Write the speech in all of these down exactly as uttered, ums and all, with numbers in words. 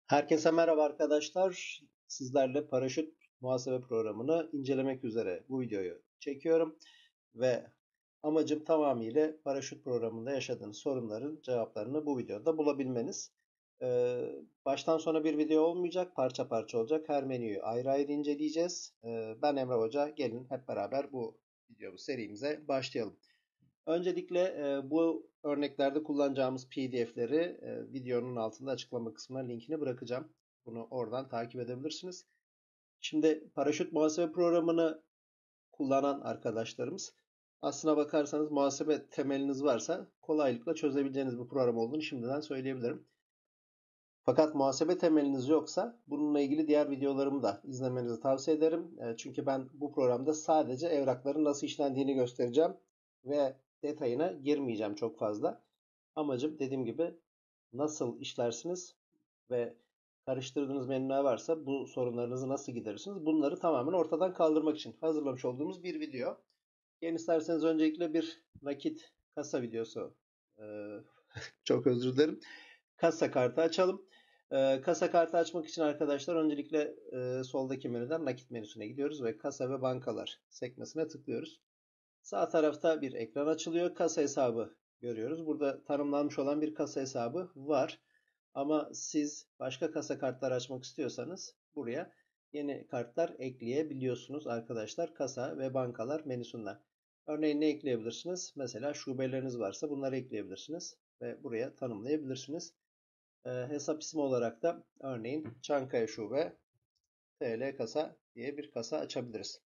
Herkese merhaba arkadaşlar. Sizlerle paraşüt muhasebe programını incelemek üzere bu videoyu çekiyorum ve amacım tamamıyla paraşüt programında yaşadığınız sorunların cevaplarını bu videoda bulabilmeniz. Ee, baştan sona bir video olmayacak, parça parça olacak. Her menüyü ayrı ayrı inceleyeceğiz. Ee, ben Emre Hoca, gelin hep beraber bu videomuz serimize başlayalım. Öncelikle e, bu örneklerde kullanacağımız P D F'leri e, videonun altında açıklama kısmına linkini bırakacağım. Bunu oradan takip edebilirsiniz. Şimdi paraşüt muhasebe programını kullanan arkadaşlarımız, aslına bakarsanız muhasebe temeliniz varsa kolaylıkla çözebileceğiniz bir program olduğunu şimdiden söyleyebilirim. Fakat muhasebe temeliniz yoksa bununla ilgili diğer videolarımı da izlemenizi tavsiye ederim. E, çünkü ben bu programda sadece evrakların nasıl işlendiğini göstereceğim ve detayına girmeyeceğim çok fazla. Amacım, dediğim gibi, nasıl işlersiniz ve karıştırdığınız menüler varsa bu sorunlarınızı nasıl giderirsiniz? Bunları tamamen ortadan kaldırmak için hazırlamış olduğumuz bir video. Gelin isterseniz öncelikle bir nakit kasa videosu, e, çok özür dilerim, kasa kartı açalım. E, kasa kartı açmak için arkadaşlar öncelikle e, soldaki menüden nakit menüsüne gidiyoruz ve kasa ve bankalar sekmesine tıklıyoruz. Sağ tarafta bir ekran açılıyor. Kasa hesabı görüyoruz. Burada tanımlanmış olan bir kasa hesabı var. Ama siz başka kasa kartları açmak istiyorsanız buraya yeni kartlar ekleyebiliyorsunuz arkadaşlar. Kasa ve bankalar menüsünden. Örneğin ne ekleyebilirsiniz? Mesela şubeleriniz varsa bunları ekleyebilirsiniz ve buraya tanımlayabilirsiniz. E, hesap ismi olarak da örneğin Çankaya Şube T L kasa diye bir kasa açabiliriz.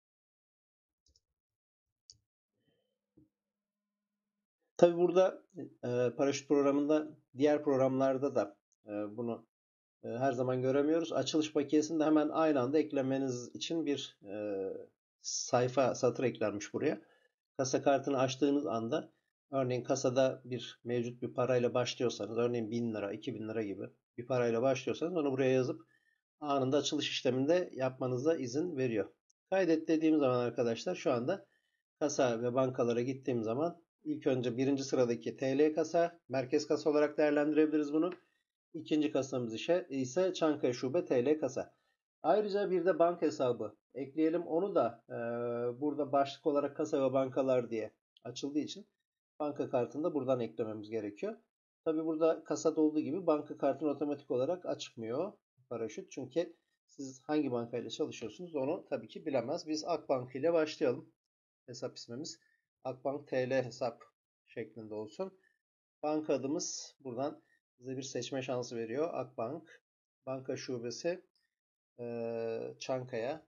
Tabi burada e, paraşüt programında, diğer programlarda da e, bunu e, her zaman göremiyoruz. Açılış bakiyesini de hemen aynı anda eklemeniz için bir e, sayfa, satır eklenmiş buraya. Kasa kartını açtığınız anda, örneğin kasada bir mevcut bir parayla başlıyorsanız, örneğin bin lira, iki bin lira gibi bir parayla başlıyorsanız onu buraya yazıp anında açılış işleminde yapmanıza izin veriyor. Kaydet dediğim zaman arkadaşlar, şu anda kasa ve bankalara gittiğim zaman ilk önce birinci sıradaki T L kasa, merkez kasa olarak değerlendirebiliriz bunu. İkinci kasamız ise Çankaya Şube T L kasa. Ayrıca bir de banka hesabı ekleyelim. Onu da e, burada başlık olarak kasa ve bankalar diye açıldığı için banka kartını da buradan eklememiz gerekiyor. Tabi burada kasada olduğu gibi banka kartını otomatik olarak açmıyor paraşüt. Çünkü siz hangi bankayla çalışıyorsunuz onu tabii ki bilemez. Biz Akbank ile başlayalım. Hesap ismimiz Akbank T L hesap şeklinde olsun. Banka adımız buradan bize bir seçme şansı veriyor. Akbank. Banka şubesi e, Çankaya.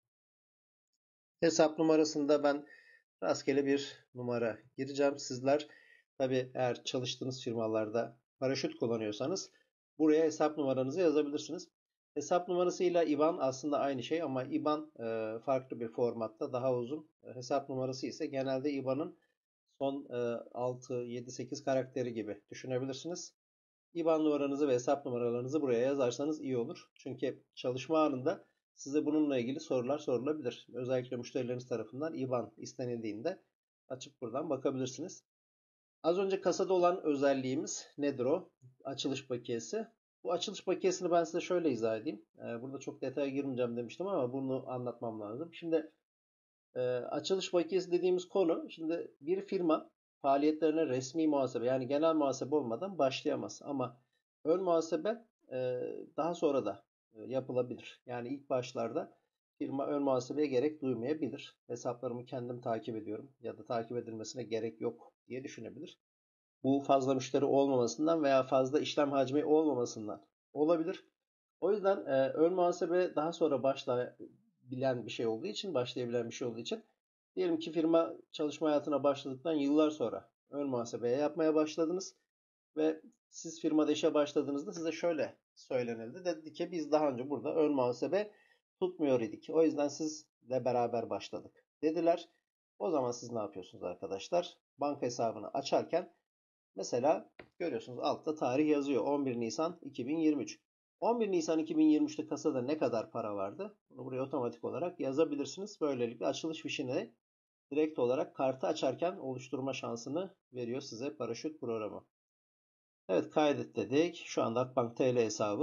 Hesap numarasında ben rastgele bir numara gireceğim. Sizler tabi eğer çalıştığınız firmalarda paraşüt kullanıyorsanız buraya hesap numaranızı yazabilirsiniz. Hesap numarasıyla IBAN aslında aynı şey ama IBAN e, farklı bir formatta, daha uzun. Hesap numarası ise genelde IBAN'ın son e, altı, yedi, sekiz karakteri gibi düşünebilirsiniz. IBAN numaranızı ve hesap numaralarınızı buraya yazarsanız iyi olur. Çünkü çalışma anında size bununla ilgili sorular sorulabilir. Özellikle müşterileriniz tarafından IBAN istenildiğinde açıp buradan bakabilirsiniz. Az önce kasada olan özelliğimiz nedir o? Açılış bakiyesi. Bu açılış bakiyesini ben size şöyle izah edeyim. Burada çok detaya girmeyeceğim demiştim ama bunu anlatmam lazım. Şimdi açılış bakiyesi dediğimiz konu, şimdi bir firma faaliyetlerine resmi muhasebe, yani genel muhasebe olmadan başlayamaz. Ama ön muhasebe daha sonra da yapılabilir. Yani ilk başlarda firma ön muhasebeye gerek duymayabilir. Hesaplarımı kendim takip ediyorum ya da takip edilmesine gerek yok diye düşünebilir. Bu fazla müşteri olmamasından veya fazla işlem hacmi olmamasından olabilir. O yüzden e, ön muhasebe daha sonra başlayabilen bir şey olduğu için, başlayabilen bir şey olduğu için, diyelim ki firma çalışma hayatına başladıktan yıllar sonra ön muhasebeye yapmaya başladınız ve siz firmada işe başladığınızda size şöyle söylenildi. Dedi ki biz daha önce burada ön muhasebe tutmuyor idik. O yüzden sizle beraber başladık dediler. O zaman siz ne yapıyorsunuz arkadaşlar? Banka hesabını açarken mesela görüyorsunuz altta tarih yazıyor. on bir Nisan iki bin yirmi üç. on bir Nisan iki bin yirmi üçte kasada ne kadar para vardı? Bunu buraya otomatik olarak yazabilirsiniz. Böylelikle açılış fişini direkt olarak kartı açarken oluşturma şansını veriyor size paraşüt programı. Evet, kaydet dedik. Şu anda Akbank T L hesabı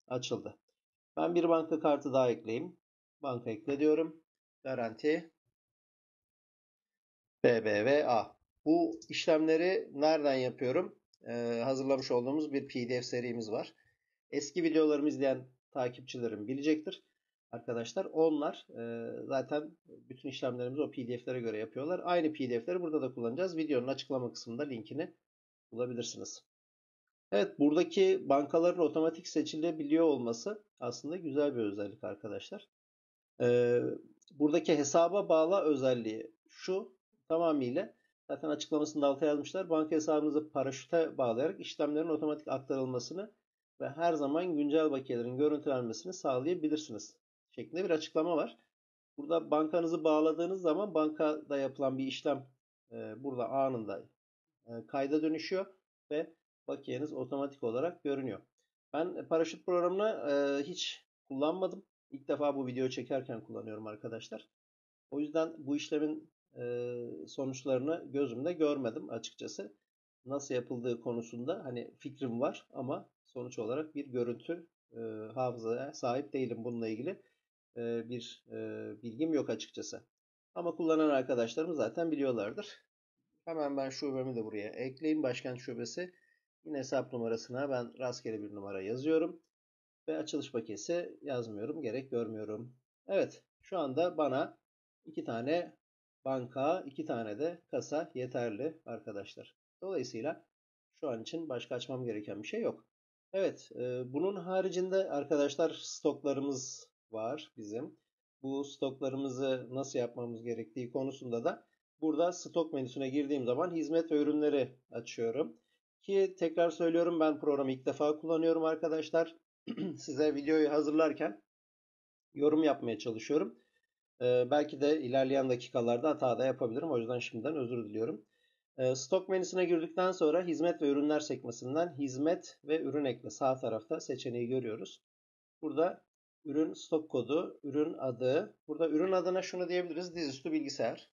açıldı. Ben bir banka kartı daha ekleyeyim. Banka ekle diyorum. Garanti B B V A. Bu işlemleri nereden yapıyorum? Ee, hazırlamış olduğumuz bir P D F serimiz var. Eski videolarımı izleyen takipçilerim bilecektir. Arkadaşlar onlar e, zaten bütün işlemlerimizi o P D F'lere göre yapıyorlar. Aynı P D F'leri burada da kullanacağız. Videonun açıklama kısmında linkini bulabilirsiniz. Evet, buradaki bankaların otomatik seçilebiliyor olması aslında güzel bir özellik arkadaşlar. Ee, buradaki hesaba bağla özelliği şu tamamıyla zaten açıklamasında alta yazmışlar. Banka hesabınızı paraşüte bağlayarak işlemlerin otomatik aktarılmasını ve her zaman güncel bakiyelerin görüntülenmesini sağlayabilirsiniz şeklinde bir açıklama var. Burada bankanızı bağladığınız zaman bankada yapılan bir işlem e, burada anında e, kayda dönüşüyor ve bakiyeniz otomatik olarak görünüyor. Ben paraşüt programını e, hiç kullanmadım. İlk defa bu videoyu çekerken kullanıyorum arkadaşlar. O yüzden bu işlemin e, sonuçlarını gözümde görmedim açıkçası. Nasıl yapıldığı konusunda hani fikrim var ama sonuç olarak bir görüntü e, hafızaya sahip değilim bununla ilgili e, bir e, bilgim yok açıkçası. Ama kullanan arkadaşlarım zaten biliyorlardır. Hemen ben şubemi de buraya ekleyeyim. Başkent şubesi. Yine hesap numarasına ben rastgele bir numara yazıyorum. Ve açılış paketi yazmıyorum. Gerek görmüyorum. Evet. Şu anda bana iki tane banka, iki tane de kasa yeterli arkadaşlar. Dolayısıyla şu an için başka açmam gereken bir şey yok. Evet. E, bunun haricinde arkadaşlar stoklarımız var bizim. Bu stoklarımızı nasıl yapmamız gerektiği konusunda da burada stok menüsüne girdiğim zaman hizmet ve ürünleri açıyorum. Ki tekrar söylüyorum ben programı ilk defa kullanıyorum arkadaşlar. Size videoyu hazırlarken yorum yapmaya çalışıyorum. Ee, belki de ilerleyen dakikalarda hata da yapabilirim. O yüzden şimdiden özür diliyorum. Ee, stok menüsüne girdikten sonra hizmet ve ürünler sekmesinden hizmet ve ürün ekle sağ tarafta seçeneği görüyoruz. Burada ürün stok kodu, ürün adı. Burada ürün adına şunu diyebiliriz. Dizüstü bilgisayar.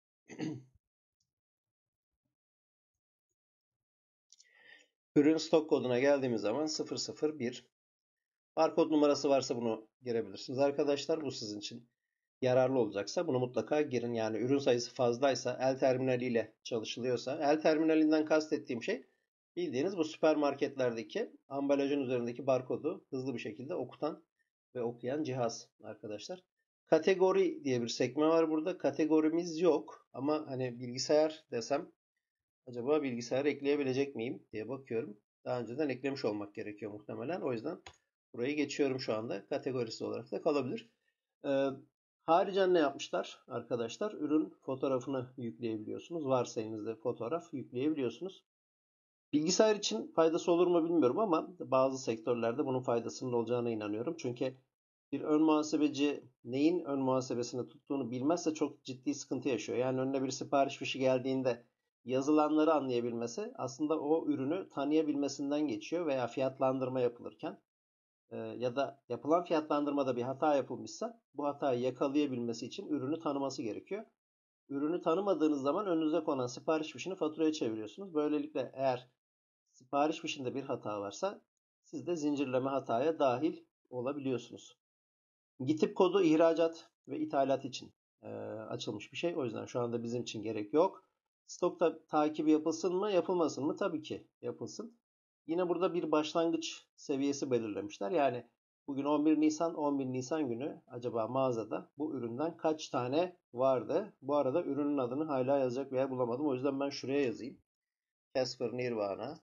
Ürün stok koduna geldiğimiz zaman sıfır sıfır bir. Barkod numarası varsa bunu girebilirsiniz arkadaşlar. Bu sizin için yararlı olacaksa bunu mutlaka girin. Yani ürün sayısı fazlaysa, el terminaliyle çalışılıyorsa, el terminalinden kastettiğim şey bildiğiniz bu süpermarketlerdeki ambalajın üzerindeki barkodu hızlı bir şekilde okutan ve okuyan cihaz arkadaşlar. Kategori diye bir sekme var burada. Kategorimiz yok ama hani bilgisayar desem acaba bilgisayar ekleyebilecek miyim diye bakıyorum. Daha önceden eklemiş olmak gerekiyor muhtemelen. O yüzden burayı geçiyorum şu anda. Kategorisi olarak da kalabilir. Ee, haricen ne yapmışlar arkadaşlar? Ürün fotoğrafını yükleyebiliyorsunuz. Varsa elinizde fotoğraf yükleyebiliyorsunuz. Bilgisayar için faydası olur mu bilmiyorum ama bazı sektörlerde bunun faydasının olacağına inanıyorum. Çünkü bir ön muhasebeci neyin ön muhasebesini tuttuğunu bilmezse çok ciddi sıkıntı yaşıyor. Yani önüne bir sipariş fişi geldiğinde yazılanları anlayabilmesi aslında o ürünü tanıyabilmesinden geçiyor veya fiyatlandırma yapılırken ya da yapılan fiyatlandırmada bir hata yapılmışsa bu hatayı yakalayabilmesi için ürünü tanıması gerekiyor. Ürünü tanımadığınız zaman önünüze konan sipariş fişini faturaya çeviriyorsunuz. Böylelikle eğer sipariş fişinde bir hata varsa siz de zincirleme hataya dahil olabiliyorsunuz. Gitip kodu ihracat ve ithalat için e, açılmış bir şey. O yüzden şu anda bizim için gerek yok. Stokta takibi yapılsın mı, yapılmasın mı? Tabii ki yapılsın. Yine burada bir başlangıç seviyesi belirlemişler. Yani bugün on bir Nisan, on bir Nisan günü acaba mağazada bu üründen kaç tane vardı? Bu arada ürünün adını hala yazacak bir yer bulamadım. O yüzden ben şuraya yazayım. Casper Nirvana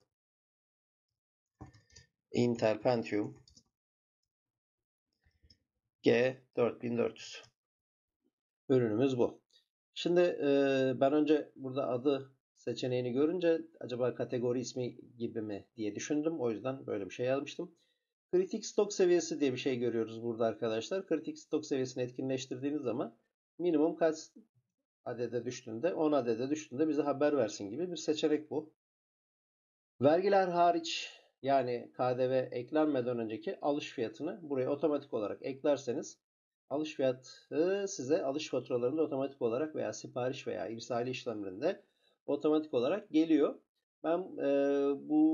Intel Pentium G dört bin dört yüz. Ürünümüz bu. Şimdi e, ben önce burada adı seçeneğini görünce acaba kategori ismi gibi mi diye düşündüm. O yüzden böyle bir şey yazmıştım. Kritik stok seviyesi diye bir şey görüyoruz burada arkadaşlar. Kritik stok seviyesini etkinleştirdiğiniz zaman minimum kaç adede düştüğünde on adede düştüğünde bize haber versin gibi bir seçenek bu. Vergiler hariç yani K D V eklenmeden önceki alış fiyatını buraya otomatik olarak eklerseniz alış fiyatı size alış faturalarında otomatik olarak veya sipariş veya irsali işlemlerinde otomatik olarak geliyor. Ben e, bu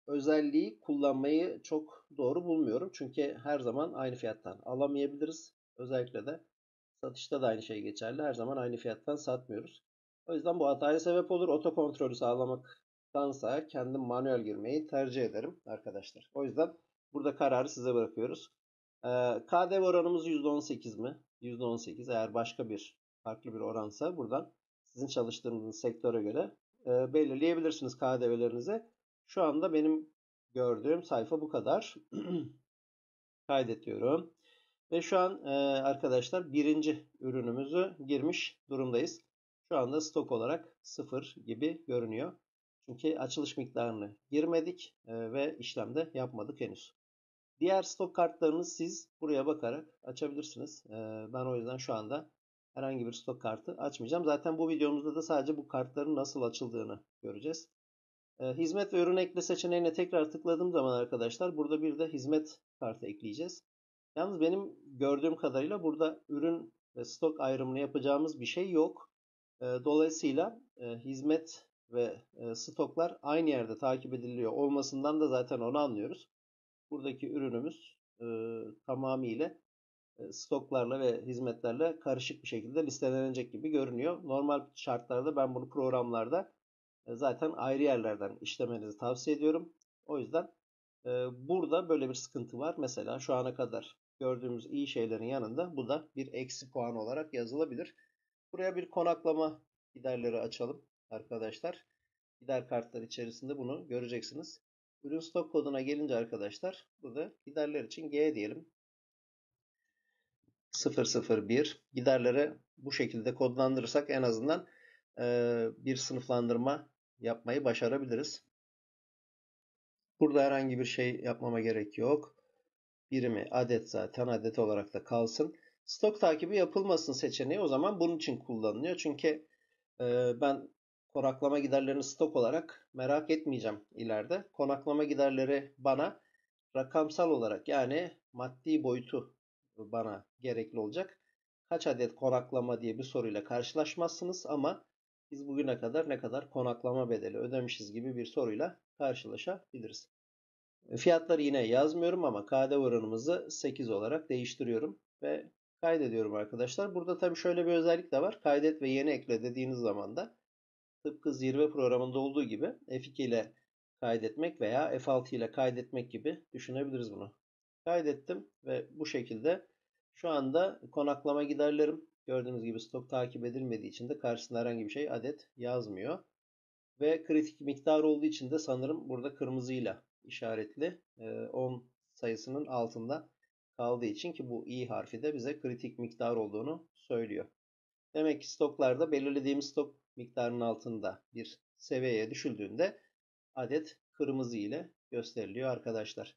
özelliği kullanmayı çok doğru bulmuyorum. Çünkü her zaman aynı fiyattan alamayabiliriz. Özellikle de satışta da aynı şey geçerli. Her zaman aynı fiyattan satmıyoruz. O yüzden bu hataya sebep olur. Oto kontrolü sağlamaktansa kendim manuel girmeyi tercih ederim arkadaşlar. O yüzden burada kararı size bırakıyoruz. Ee, K D V oranımız yüzde on sekiz mi? yüzde on sekiz. Eğer başka bir farklı bir oransa buradan sizin çalıştığınız sektöre göre e, belirleyebilirsiniz K D V'lerinizi. Şu anda benim gördüğüm sayfa bu kadar. Kaydediyorum. Ve şu an e, arkadaşlar birinci ürünümüzü girmiş durumdayız. Şu anda stok olarak sıfır gibi görünüyor. Çünkü açılış miktarını girmedik e, ve işlemde yapmadık henüz. Diğer stok kartlarını siz buraya bakarak açabilirsiniz. E, ben o yüzden şu anda herhangi bir stok kartı açmayacağım. Zaten bu videomuzda da sadece bu kartların nasıl açıldığını göreceğiz. E, hizmet ve ürün ekle seçeneğine tekrar tıkladığım zaman arkadaşlar burada bir de hizmet kartı ekleyeceğiz. Yalnız benim gördüğüm kadarıyla burada ürün ve stok ayrımını yapacağımız bir şey yok. E, dolayısıyla e, hizmet ve e, stoklar aynı yerde takip ediliyor olmasından da zaten onu anlıyoruz. Buradaki ürünümüz e, tamamıyla e, stoklarla ve hizmetlerle karışık bir şekilde listelenecek gibi görünüyor. Normal şartlarda ben bunu programlarda e, zaten ayrı yerlerden işlemenizi tavsiye ediyorum. O yüzden e, burada böyle bir sıkıntı var. Mesela şu ana kadar gördüğümüz iyi şeylerin yanında bu da bir eksi puan olarak yazılabilir. Buraya bir konaklama giderleri açalım arkadaşlar. Gider kartları içerisinde bunu göreceksiniz. Ürün stok koduna gelince arkadaşlar burada giderler için G diyelim. sıfır sıfır bir giderlere bu şekilde kodlandırırsak en azından e, bir sınıflandırma yapmayı başarabiliriz. Burada herhangi bir şey yapmama gerek yok. Birimi adet zaten adet olarak da kalsın. Stok takibi yapılmasın seçeneği o zaman bunun için kullanılıyor. Çünkü e, ben konaklama giderlerini stok olarak merak etmeyeceğim ileride. Konaklama giderleri bana rakamsal olarak yani maddi boyutu bana gerekli olacak. Kaç adet konaklama diye bir soruyla karşılaşmazsınız ama biz bugüne kadar ne kadar konaklama bedeli ödemişiz gibi bir soruyla karşılaşabiliriz. Fiyatları yine yazmıyorum ama K D V oranımızı sekiz olarak değiştiriyorum ve kaydediyorum arkadaşlar. Burada tabii şöyle bir özellik de var. Kaydet ve yeni ekle dediğiniz zaman da tıpkı zirve programında olduğu gibi F iki ile kaydetmek veya F altı ile kaydetmek gibi düşünebiliriz bunu. Kaydettim ve bu şekilde şu anda konaklama giderlerim gördüğünüz gibi stok takip edilmediği için de karşısında herhangi bir şey adet yazmıyor. Ve kritik miktar olduğu için de sanırım burada kırmızıyla işaretli on sayısının altında kaldığı için ki bu i harfi de bize kritik miktar olduğunu söylüyor. Demek ki stoklarda belirlediğimiz stok miktarının altında bir seviyeye düşüldüğünde adet kırmızı ile gösteriliyor arkadaşlar.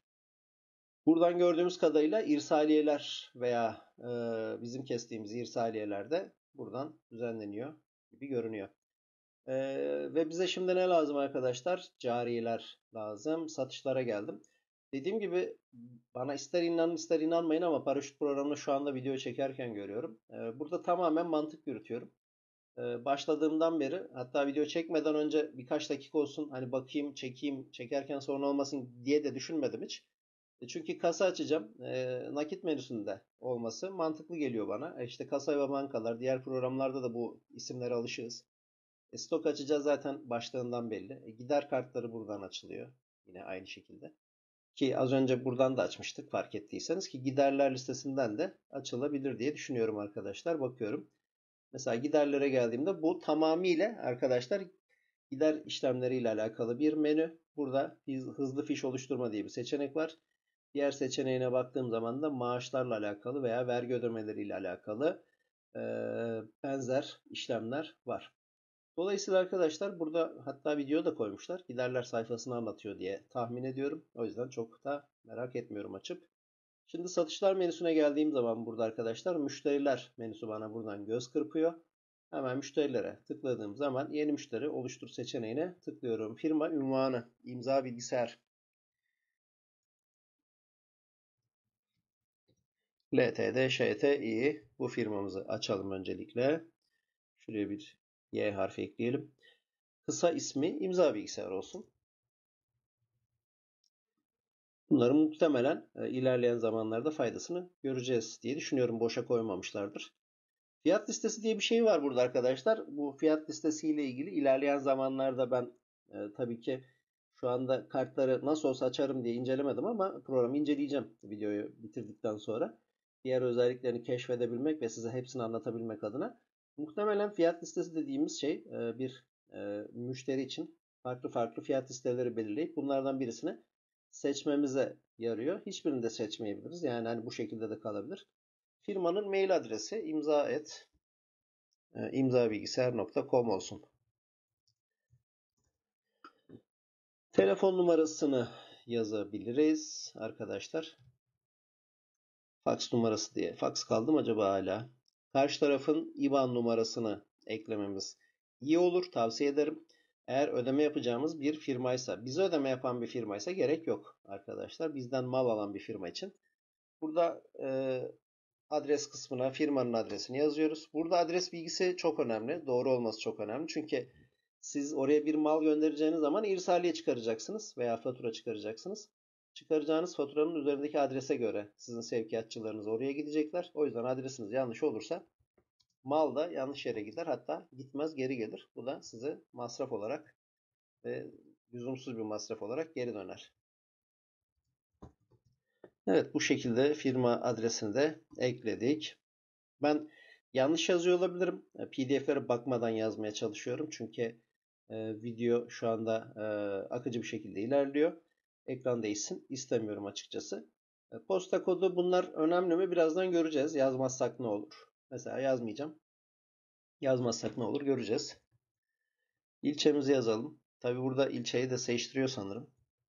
Buradan gördüğümüz kadarıyla irsaliyeler veya e, bizim kestiğimiz irsaliyeler de buradan düzenleniyor gibi görünüyor. Ee, ve bize şimdi ne lazım arkadaşlar? Cariyeler lazım. Satışlara geldim. Dediğim gibi bana ister inanın ister inanmayın ama paraşüt programını şu anda video çekerken görüyorum. Ee, burada tamamen mantık yürütüyorum. Ee, başladığımdan beri hatta video çekmeden önce birkaç dakika olsun hani bakayım çekeyim çekerken sorun olmasın diye de düşünmedim hiç. E, çünkü kasa açacağım. E, nakit menüsünde olması mantıklı geliyor bana. E işte kasa ve bankalar diğer programlarda da bu isimlere alışığız. E, stok açacağız zaten başlığından belli. E, gider kartları buradan açılıyor. Yine aynı şekilde. Ki az önce buradan da açmıştık fark ettiyseniz ki giderler listesinden de açılabilir diye düşünüyorum arkadaşlar. Bakıyorum. Mesela giderlere geldiğimde bu tamamıyla arkadaşlar gider işlemleriyle alakalı bir menü. Burada hızlı fiş oluşturma diye bir seçenek var. Diğer seçeneğine baktığım zaman da maaşlarla alakalı veya vergi ödemeleriyle alakalı e, benzer işlemler var. Dolayısıyla arkadaşlar burada hatta video da koymuşlar. Giderler sayfasını anlatıyor diye tahmin ediyorum. O yüzden çok da merak etmiyorum açıp. Şimdi satışlar menüsüne geldiğim zaman burada arkadaşlar müşteriler menüsü bana buradan göz kırpıyor. Hemen müşterilere tıkladığım zaman yeni müşteri oluştur seçeneğine tıklıyorum. Firma ünvanı, imza bilgisayar. L T D Ş T İ bu firmamızı açalım öncelikle. Şuraya bir Y harfi ekleyelim. Kısa ismi imza bilgisayar olsun. Bunların muhtemelen e, ilerleyen zamanlarda faydasını göreceğiz diye düşünüyorum. Boşa koymamışlardır. Fiyat listesi diye bir şey var burada arkadaşlar. Bu fiyat listesiyle ilgili ilerleyen zamanlarda ben e, tabii ki şu anda kartları nasıl olsa açarım diye incelemedim ama programı inceleyeceğim videoyu bitirdikten sonra. Diğer özelliklerini keşfedebilmek ve size hepsini anlatabilmek adına. Muhtemelen fiyat listesi dediğimiz şey e, bir e, müşteri için farklı farklı fiyat listeleri belirleyip bunlardan birisini seçmemize yarıyor. Hiçbirini de seçmeyebiliriz. Yani hani bu şekilde de kalabilir. Firmanın mail adresi imza et e, imzabilgisayar nokta com olsun. Telefon numarasını yazabiliriz arkadaşlar. Fax numarası diye. Fax kaldı mı acaba hala? Karşı tarafın I B A N numarasını eklememiz iyi olur. Tavsiye ederim. Eğer ödeme yapacağımız bir firmaysa, bize ödeme yapan bir firmaysa gerek yok arkadaşlar. Bizden mal alan bir firma için. Burada e, adres kısmına firmanın adresini yazıyoruz. Burada adres bilgisi çok önemli. Doğru olması çok önemli. Çünkü siz oraya bir mal göndereceğiniz zaman irsaliye çıkaracaksınız veya fatura çıkaracaksınız. Çıkaracağınız faturanın üzerindeki adrese göre sizin sevkiyatçılarınız oraya gidecekler. O yüzden adresiniz yanlış olursa mal da yanlış yere gider. Hatta gitmez, geri gelir. Bu da size masraf olarak ve lüzumsuz bir masraf olarak geri döner. Evet, bu şekilde firma adresini de ekledik. Ben yanlış yazıyor olabilirim. P D F'lere bakmadan yazmaya çalışıyorum. Çünkü e, video şu anda e, akıcı bir şekilde ilerliyor. Ekran değişsin istemiyorum açıkçası. E, posta kodu bunlar önemli mi? Birazdan göreceğiz. Yazmazsak ne olur? Mesela yazmayacağım. Yazmazsak ne olur? Göreceğiz. İlçemizi yazalım. Tabi burada ilçeyi de seçtiriyor sanırım.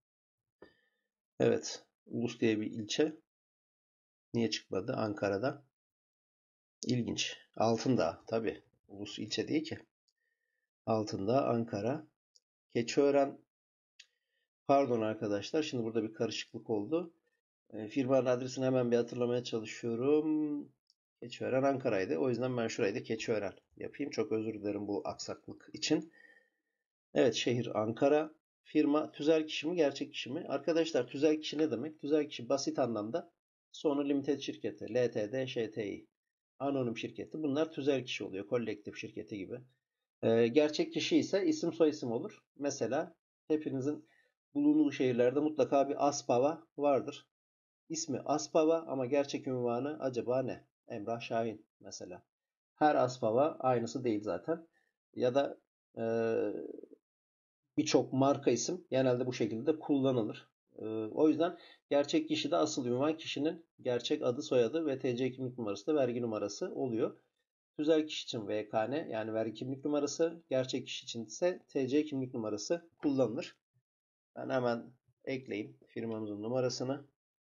Evet. Ulus diye bir ilçe. Niye çıkmadı? Ankara'da. İlginç. Altındağ. Tabi. Ulus ilçe değil ki. Altındağ, Ankara. Keçiören. Pardon arkadaşlar. Şimdi burada bir karışıklık oldu. E, firmanın adresini hemen bir hatırlamaya çalışıyorum. Keçiören Ankara'ydı. O yüzden ben şurayı da Keçiören yapayım. Çok özür dilerim bu aksaklık için. Evet, şehir Ankara. Firma tüzel kişi mi, gerçek kişi mi? Arkadaşlar tüzel kişi ne demek? Tüzel kişi basit anlamda sonu limited şirketi, L T D, Ş T İ, anonim şirketi. Bunlar tüzel kişi oluyor. Kolektif şirketi gibi. Ee, gerçek kişi ise isim soyisim olur. Mesela hepinizin bulunduğu şehirlerde mutlaka bir Aspava vardır. İsmi Aspava ama gerçek ünvanı acaba ne? Emrah Şahin mesela. Her Aspava aynısı değil zaten. Ya da e, birçok marka isim genelde bu şekilde kullanılır. E, o yüzden gerçek kişi de asıl ünvan kişinin gerçek adı, soyadı ve T C kimlik numarası da vergi numarası oluyor. Tüzel kişi için V K N yani vergi kimlik numarası, gerçek kişi için ise T C kimlik numarası kullanılır. Ben hemen ekleyeyim firmamızın numarasını.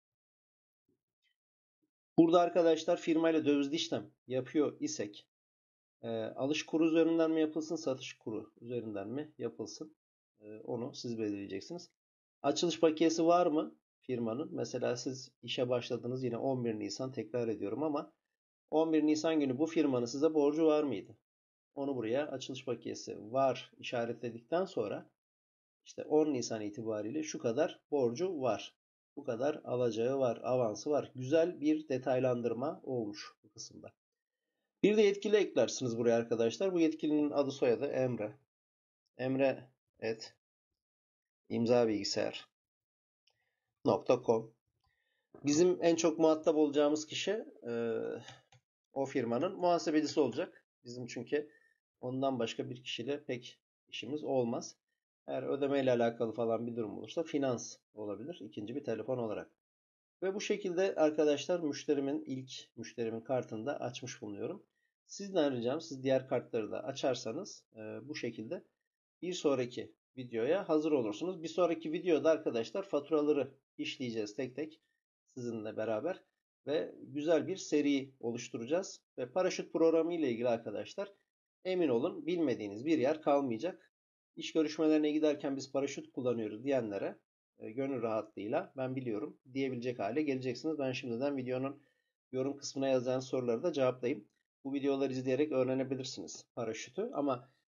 Burada arkadaşlar firmayla dövizli işlem yapıyor isek e, alış kuru üzerinden mi yapılsın, satış kuru üzerinden mi yapılsın? E, onu siz belirleyeceksiniz. Açılış bakiyesi var mı firmanın? Mesela siz işe başladınız yine on bir Nisan tekrar ediyorum ama on bir Nisan günü bu firmanın size borcu var mıydı? Onu buraya açılış bakiyesi var işaretledikten sonra işte on Nisan itibariyle şu kadar borcu var. Bu kadar alacağı var, avansı var. Güzel bir detaylandırma olmuş bu kısımda. Bir de yetkili eklersiniz buraya arkadaşlar. Bu yetkilinin adı soyadı Emre. Emre et imzabilgisayar nokta com. Bizim en çok muhatap olacağımız kişi e, o firmanın muhasebecisi olacak. Bizim çünkü ondan başka bir kişiyle pek işimiz olmaz. Eğer ödemeyle alakalı falan bir durum olursa finans olabilir. İkinci bir telefon olarak. Ve bu şekilde arkadaşlar müşterimin ilk müşterimin kartını da açmış bulunuyorum. Sizden ricam siz diğer kartları da açarsanız e, bu şekilde bir sonraki videoya hazır olursunuz. Bir sonraki videoda arkadaşlar faturaları işleyeceğiz tek tek sizinle beraber ve güzel bir seri oluşturacağız. Ve paraşüt programı ile ilgili arkadaşlar emin olun bilmediğiniz bir yer kalmayacak. İş görüşmelerine giderken biz paraşüt kullanıyoruz diyenlere e, gönül rahatlığıyla ben biliyorum diyebilecek hale geleceksiniz. Ben şimdiden videonun yorum kısmına yazılan soruları da cevaplayayım. Bu videoları izleyerek öğrenebilirsiniz paraşütü ama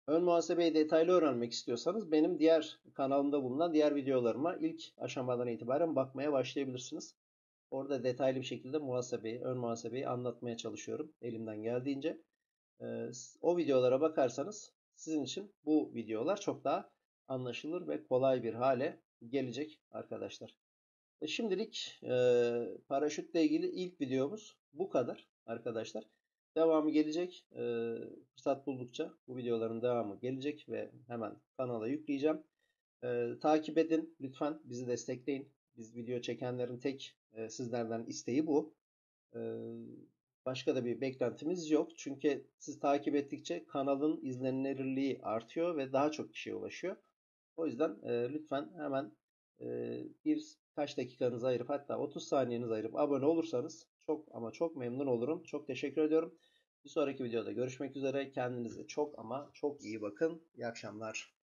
Ön muhasebeyi detaylı öğrenmek istiyorsanız benim diğer kanalımda bulunan diğer videolarıma ilk aşamadan itibaren bakmaya başlayabilirsiniz. Orada detaylı bir şekilde muhasebeyi, ön muhasebeyi anlatmaya çalışıyorum elimden geldiğince. Ee, o videolara bakarsanız sizin için bu videolar çok daha anlaşılır ve kolay bir hale gelecek arkadaşlar. E şimdilik e, paraşütle ilgili ilk videomuz bu kadar arkadaşlar. Devamı gelecek. E, fırsat buldukça bu videoların devamı gelecek ve hemen kanala yükleyeceğim. E, takip edin. Lütfen bizi destekleyin. Biz video çekenlerin tek e, sizlerden isteği bu. E, başka da bir beklentimiz yok. Çünkü siz takip ettikçe kanalın izlenilirliği artıyor ve daha çok kişiye ulaşıyor. O yüzden e, lütfen hemen e, bir kaç dakikanızı ayırıp hatta otuz saniyenizi ayırıp abone olursanız çok ama çok memnun olurum. Çok teşekkür ediyorum. Bir sonraki videoda görüşmek üzere. Kendinize çok ama çok iyi bakın. İyi akşamlar.